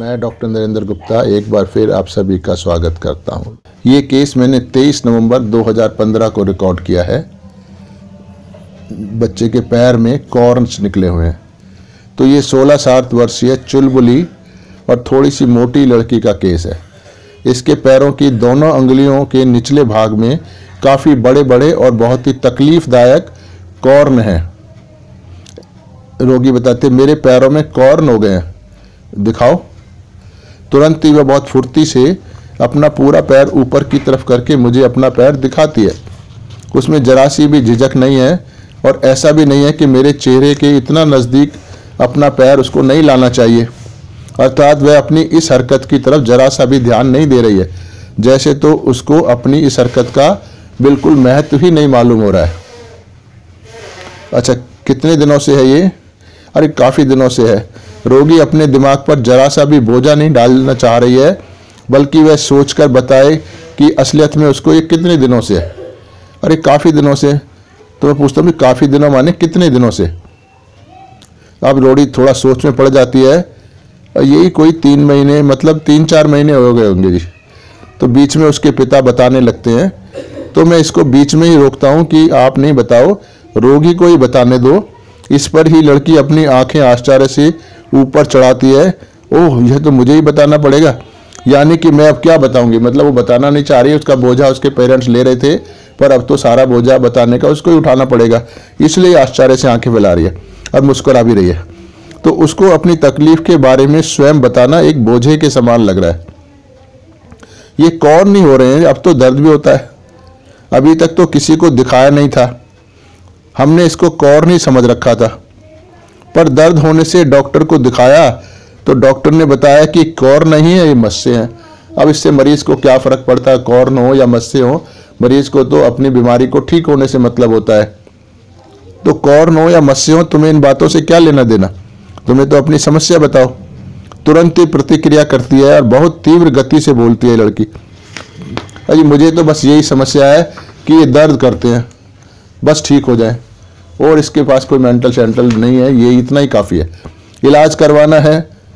मैं डॉक्टर नरेंद्र गुप्ता एक बार फिर आप सभी का स्वागत करता हूं। ये केस मैंने 23 नवंबर 2015 को रिकॉर्ड किया है। बच्चे के पैर में कॉर्न्स निकले हुए हैं। तो ये 16-17 वर्षीय चुलबुली और थोड़ी सी मोटी लड़की का केस है। इसके पैरों की दोनों अंगुलियों के निचले भाग में काफ़ी बड़े बड़े और बहुत ही तकलीफदायक कॉर्न हैं। रोगी बताते मेरे पैरों में कॉर्न हो गए हैं, दिखाओ। तुरंत ही वह बहुत फुर्ती से अपना पूरा पैर ऊपर की तरफ करके मुझे अपना पैर दिखाती है। उसमें जरा सी भी झिझक नहीं है और ऐसा भी नहीं है कि मेरे चेहरे के इतना नज़दीक अपना पैर उसको नहीं लाना चाहिए। अर्थात वह अपनी इस हरकत की तरफ जरा सा भी ध्यान नहीं दे रही है, जैसे तो उसको अपनी इस हरकत का बिल्कुल महत्व ही नहीं मालूम हो रहा है। अच्छा, कितने दिनों से है ये? अरे काफ़ी दिनों से है। रोगी अपने दिमाग पर जरा सा भी बोझा नहीं डालना चाह रही है, बल्कि वह सोचकर बताए कि असलियत में उसको ये कितने दिनों से है। अरे काफ़ी दिनों से। तो मैं पूछता हूँ काफ़ी दिनों माने कितने दिनों से? अब रोगी थोड़ा सोच में पड़ जाती है। यही कोई 3 महीने, मतलब 3-4 महीने हो गए होंगे जी। तो बीच में उसके पिता बताने लगते हैं। तो मैं इसको बीच में ही रोकता हूँ कि आप नहीं बताओ, रोगी को ही बताने दो। इस पर ही लड़की अपनी आंखें आश्चर्य से ऊपर चढ़ाती है। ओह, यह तो मुझे ही बताना पड़ेगा, यानी कि मैं अब क्या बताऊंगी। मतलब वो बताना नहीं चाह रही है, उसका बोझा उसके पेरेंट्स ले रहे थे, पर अब तो सारा बोझा बताने का उसको ही उठाना पड़ेगा, इसलिए आश्चर्य से आंखें फैला रही है और मुस्कुरा भी रही है। तो उसको अपनी तकलीफ के बारे में स्वयं बताना एक बोझे के समान लग रहा है। ये कॉर्न नहीं हो रहे हैं, अब तो दर्द भी होता है। अभी तक तो किसी को दिखाया नहीं था, हमने इसको कॉर्न ही समझ रखा था। पर दर्द होने से डॉक्टर को दिखाया तो डॉक्टर ने बताया कि कॉर्न नहीं है, ये मस्से हैं। अब इससे मरीज को क्या फर्क पड़ता है, कॉर्न हो या मस्से हो? मरीज को तो अपनी बीमारी को ठीक होने से मतलब होता है। तो कॉर्न हो या मस्से हो, तुम्हें इन बातों से क्या लेना देना? तुम्हें तो अपनी समस्या बताओ। तुरंत ही प्रतिक्रिया करती है और बहुत तीव्र गति से बोलती है लड़की। अजी मुझे तो बस यही समस्या है कि ये दर्द करते हैं, बस ठीक हो जाए, और इसके पास कोई मेंटल सेंटल नहीं है, ये इतना ही काफ़ी है। इलाज करवाना है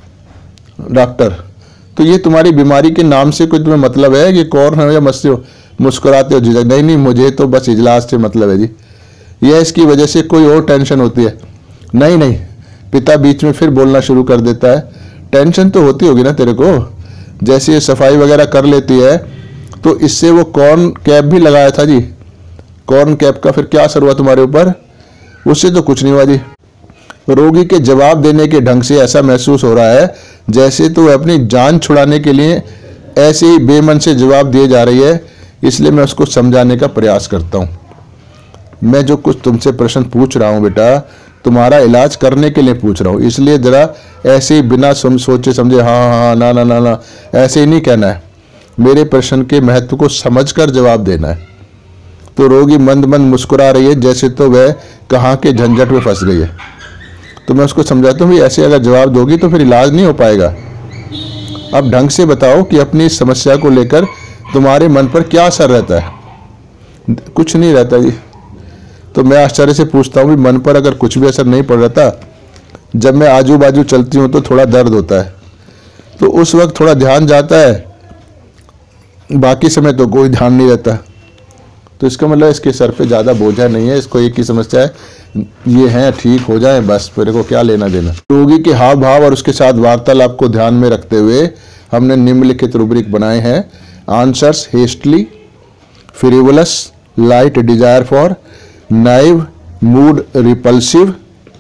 डॉक्टर। तो ये तुम्हारी बीमारी के नाम से कोई तुम्हें मतलब है कि कॉर्न हो या मस्से हो? मुस्कुराते हो झिझक। नहीं नहीं, मुझे तो बस इजलास से मतलब है जी। यह इसकी वजह से कोई और टेंशन होती है? नहीं नहीं, पिता बीच में फिर बोलना शुरू कर देता है। टेंशन तो होती होगी ना तेरे को, जैसे ये सफाई वगैरह कर लेती है, तो इससे वो कॉर्न कैप भी लगाया था जी। कॉर्न कैप का फिर क्या असर हुआ तुम्हारे ऊपर? उससे तो कुछ नहीं हुआ जी। रोगी के जवाब देने के ढंग से ऐसा महसूस हो रहा है जैसे तो वह अपनी जान छुड़ाने के लिए ऐसे ही बेमन से जवाब दिए जा रही है। इसलिए मैं उसको समझाने का प्रयास करता हूँ। मैं जो कुछ तुमसे प्रश्न पूछ रहा हूँ बेटा, तुम्हारा इलाज करने के लिए पूछ रहा हूँ, इसलिए ज़रा ऐसे ही बिना सोचे समझे हाँ हाँ हाँ ना ना ना ना ऐसे ही नहीं कहना है। मेरे प्रश्न के महत्व को समझकर जवाब देना है। तो रोगी मंद मंद मुस्कुरा रही है, जैसे तो वह कहाँ के झंझट में फंस गई है। तो मैं उसको समझाता हूँ ऐसे अगर जवाब दोगी तो फिर इलाज नहीं हो पाएगा। अब ढंग से बताओ कि अपनी इस समस्या को लेकर तुम्हारे मन पर क्या असर रहता है? कुछ नहीं रहता जी। तो मैं आश्चर्य से पूछता हूँ मन पर अगर कुछ भी असर नहीं पड़ रहा था, जब मैं आजू बाजू चलती हूँ तो थोड़ा दर्द होता है, तो उस वक्त थोड़ा ध्यान जाता है, बाकी समय तो कोई ध्यान नहीं रहता। तो इसका मतलब इसके सर पे ज़्यादा बोझा नहीं है, इसको एक ही समस्या है, ये है ठीक हो जाए बस, मेरे को क्या लेना देना। रोगी के हाव भाव और उसके साथ वार्तालाप को ध्यान में रखते हुए हमने निम्नलिखित रूब्रिक बनाए हैं। Answers hastily, frivolous, light desire for, naive, mood repulsive,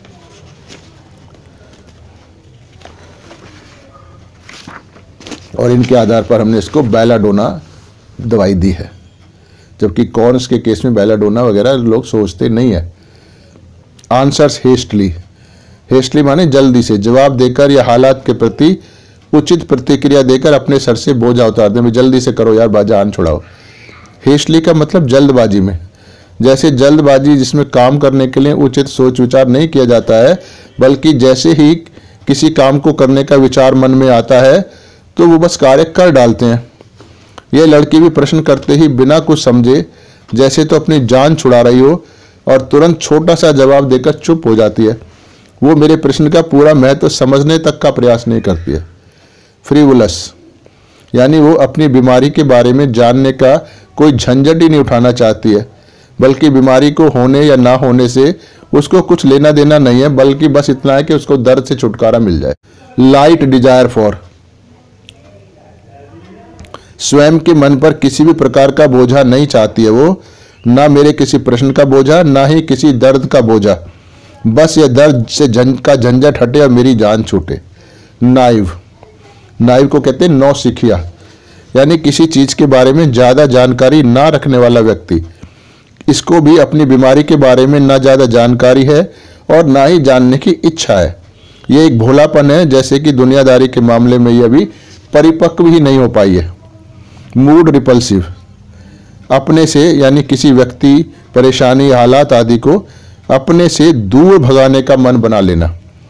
और इनके आधार पर हमने इसको बेलाडोना दवाई दी है। जबकि कॉर्न्स के केस में बेलाडोना वगैरह लोग सोचते नहीं है। आंसर्स हेस्टली, हेस्टली माने जल्दी से जवाब देकर या हालात के प्रति उचित प्रतिक्रिया देकर अपने सर से बोझा उतार दें। जल्दी से करो यार, जान छुड़ाओ। हेस्टली का मतलब जल्दबाजी में, जैसे जल्दबाजी जिसमें काम करने के लिए उचित सोच विचार नहीं किया जाता है, बल्कि जैसे ही किसी काम को करने का विचार मन में आता है तो वो बस कार्य कर डालते हैं। यह लड़की भी प्रश्न करते ही बिना कुछ समझे जैसे तो अपनी जान छुड़ा रही हो और तुरंत छोटा सा जवाब देकर चुप हो जाती है। वो मेरे प्रश्न का पूरा महत्व समझने तक का प्रयास नहीं करती है। फ्रीवुलस, यानी वो अपनी बीमारी के बारे में जानने का कोई झंझट ही नहीं उठाना चाहती है, बल्कि बीमारी को होने या ना होने से उसको कुछ लेना देना नहीं है, बल्कि बस इतना है कि उसको दर्द से छुटकारा मिल जाए। लाइट डिजायर फॉर, स्वयं के मन पर किसी भी प्रकार का बोझा नहीं चाहती है वो, ना मेरे किसी प्रश्न का बोझा, ना ही किसी दर्द का बोझा, बस ये दर्द से का झंझट हटे और मेरी जान छूटे। नाइव, नाइव को कहते हैं नौसिखिया, यानी किसी चीज के बारे में ज्यादा जानकारी ना रखने वाला व्यक्ति। इसको भी अपनी बीमारी के बारे में ना ज्यादा जानकारी है और ना ही जानने की इच्छा है। ये एक भोलापन है, जैसे कि दुनियादारी के मामले में ये अभी परिपक्व ही नहीं हो पाई है। मूड रिपल्सिव, अपने से यानी किसी व्यक्ति, परेशानी, हालात आदि को अपने से दूर भगाने का मन बना लेना।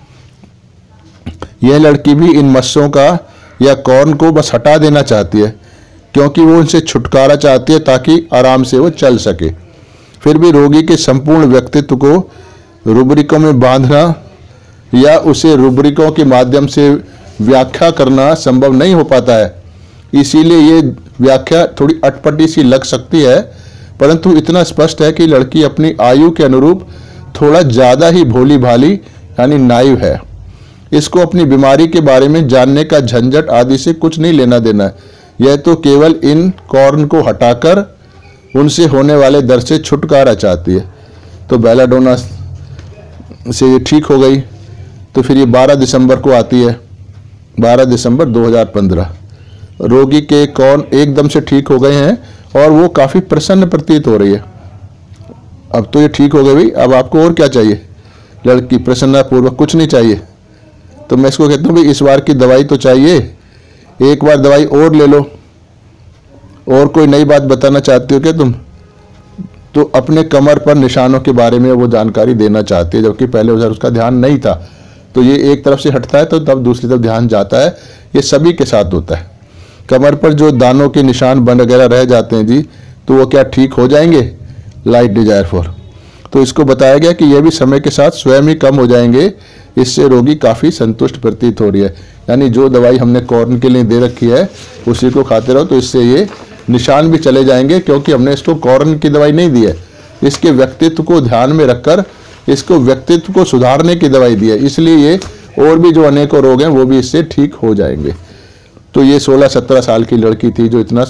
यह लड़की भी इन मस्सों का या कॉर्न को बस हटा देना चाहती है, क्योंकि वो उनसे छुटकारा चाहती है ताकि आराम से वो चल सके। फिर भी रोगी के संपूर्ण व्यक्तित्व को रूब्रिकों में बांधना या उसे रूब्रिकों के माध्यम से व्याख्या करना संभव नहीं हो पाता है। इसीलिए ये व्याख्या थोड़ी अटपटी सी लग सकती है, परंतु इतना स्पष्ट है कि लड़की अपनी आयु के अनुरूप थोड़ा ज़्यादा ही भोली भाली यानी नाइव है। इसको अपनी बीमारी के बारे में जानने का झंझट आदि से कुछ नहीं लेना देना है। यह तो केवल इन कॉर्न को हटाकर उनसे होने वाले दर्द से छुटकारा चाहती है। तो बेलाडोना से ये ठीक हो गई, तो फिर ये 12 दिसंबर को आती है, 12 दिसंबर 2015। रोगी के कॉर्न एकदम से ठीक हो गए हैं और वो काफ़ी प्रसन्न प्रतीत हो रही है। अब तो ये ठीक हो गई भाई, अब आपको और क्या चाहिए? लड़की प्रसन्नतापूर्वक, कुछ नहीं चाहिए। तो मैं इसको कहता हूँ भाई इस बार की दवाई तो चाहिए, एक बार दवाई और ले लो। और कोई नई बात बताना चाहती हो क्या तुम? तो अपने कमर पर निशानों के बारे में वो जानकारी देना चाहती है, जबकि पहले उधर उसका ध्यान नहीं था। तो ये एक तरफ से हटता है तो तब दूसरी तरफ ध्यान जाता है। ये सभी के साथ होता है। कमर पर जो दानों के निशान बन वगैरह रह जाते हैं जी, तो वो क्या ठीक हो जाएंगे? Light desire for. तो इसको बताया गया कि यह भी समय के साथ स्वयं ही कम हो जाएंगे। इससे रोगी काफ़ी संतुष्ट प्रतीत हो रही है। यानी जो दवाई हमने कॉर्न के लिए दे रखी है उसी को खाते रहो, तो इससे ये निशान भी चले जाएंगे, क्योंकि हमने इसको कॉर्न की दवाई नहीं दी है, इसके व्यक्तित्व को ध्यान में रखकर इसको व्यक्तित्व को सुधारने की दवाई दी है। इसलिए ये और भी जो अनेकों रोग हैं वो भी इससे ठीक हो जाएंगे। तो ये 16-17 साल की लड़की थी जो इतना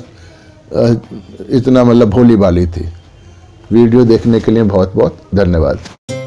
मतलब भोली भाली थी। वीडियो देखने के लिए बहुत बहुत धन्यवाद।